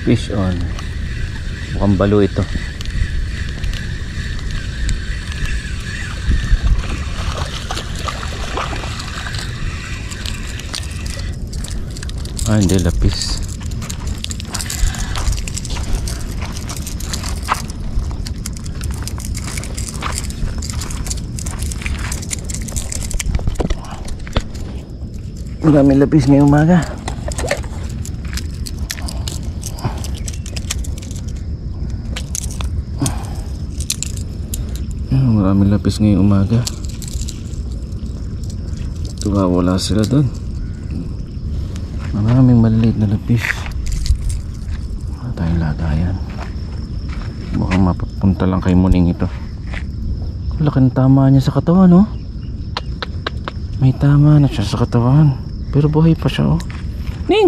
Fish on. Mukhang balo ito. Ah, hindi, lapis. Maraming lapis ngayong umaga. Maraming lapis ngayong umaga. Tuwa, wala sila doon. Maraming maliliit na lapis. Wala tayong lagayan. Mukhang mapapunta lang kay Muning ito. Laki ng tama niya sa katawan, no? May tama na siya sa katawan. Pero buhay pa siya, oh. Ning!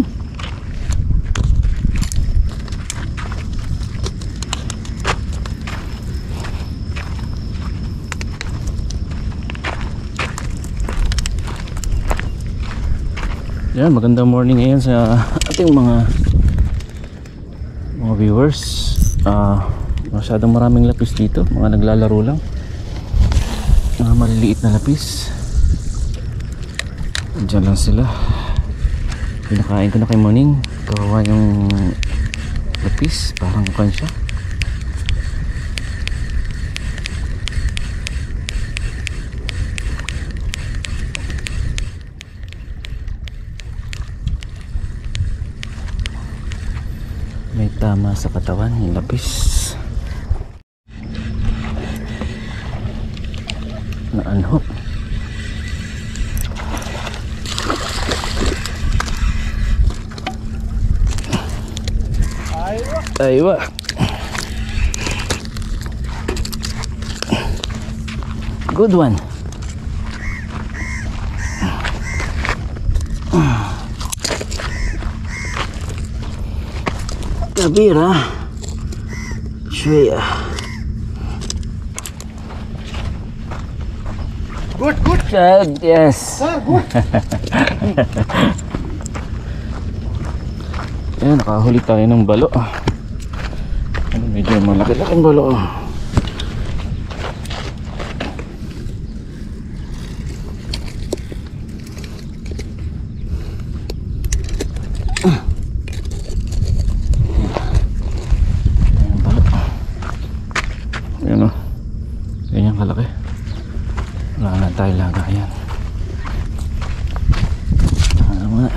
Yan, magandang morning ngayon sa ating mga viewers. Masyadong maraming lapis dito. Mga naglalaro lang. Mga maliliit na lapis. Diyan lang sila. Pinakain ko na kay Muning. Kawawa yung lapis. Parang kan siya. May tama sa katawan yung lapis. Na-unhook. Aywa. Good one. Kabira. Shweya. Good, good. Yes. Good. Ayan, nakahuli tayo ng balo. Medyo malaki-laking balo. Ayan o. Ganyan kalaki. Wala na tayo lagayan. Ano muna.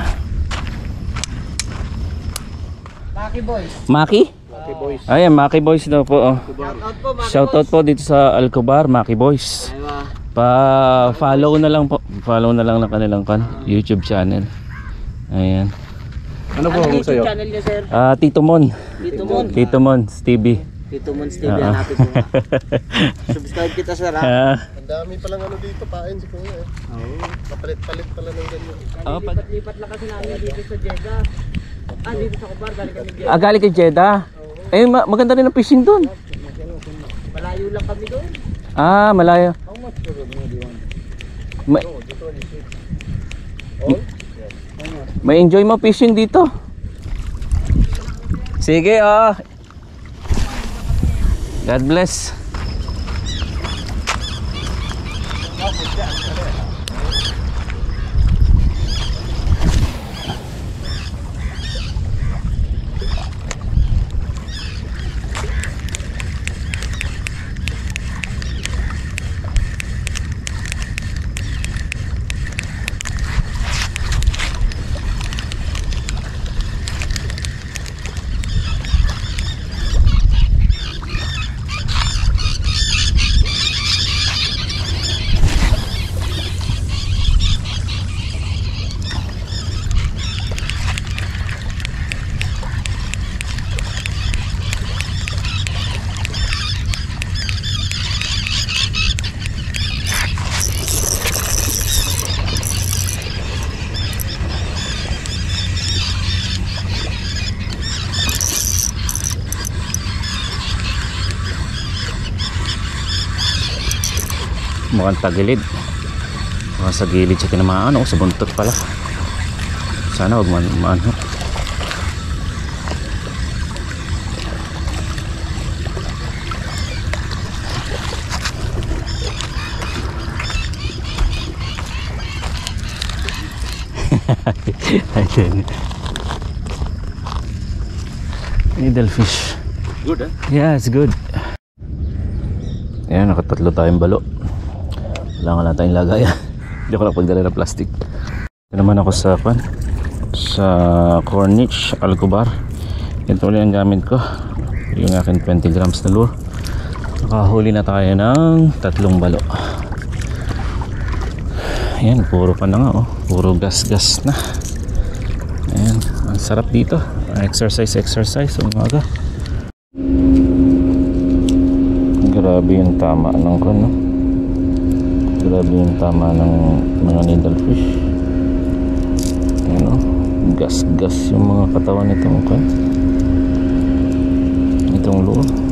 Maki Boys. Maki? Maki Boys. Ayan, Maki Boys daw po. Oh. Shoutout po dito sa Alcobar, Maki Boys. Pa-follow na lang po. Follow na lang ng kanilang YouTube channel. Ayan. Ano po ang sa'yo? Channel niya, sir? Tito Mon. Tito Mon. Tito Mon, Stevie. Tito Mon, Stevie, hanapin mo. Subscribe kita, sir, ha? Ang dami palang ano dito, pain si Kuya eh. Oo. Papalit-palit pala ng ganyan. Lipat-lipat lang kasi namin dito sa Jeddah. Dito sa Kubar, galing kami Jeddah. Galing kay Jeddah. Eh, maganda rin ang fishing doon. Malayo lang kami doon. Malayo. May enjoy mo fishing dito. Sige, God bless. Mukhang tagilid. Mukhang sa gilid siya tinamaan. Sa buntot pala. Sana huwag maanhok. Ayun. Needlefish. Good eh? Yeah, it's good. Ayan, nakatatlo tayong balo. Wala nga lang tayong lagayan. Hindi ako nakapagdala ng plastic. Ito naman ako sa Corniche Alcobar. Ito ulit ang gamit ko. Yung akin 20 grams na lure. Nakahuli na tayo ng 3 balo. Ayan, puro pa na nga oh. Puro gas-gas na. Ayan, ang sarap dito. Exercise sa umaga. Grabe yung tama ng no? Grabe yung tama ng mga needlefish. Ayan oh. Gas-gas yung mga katawan nitong itong lure.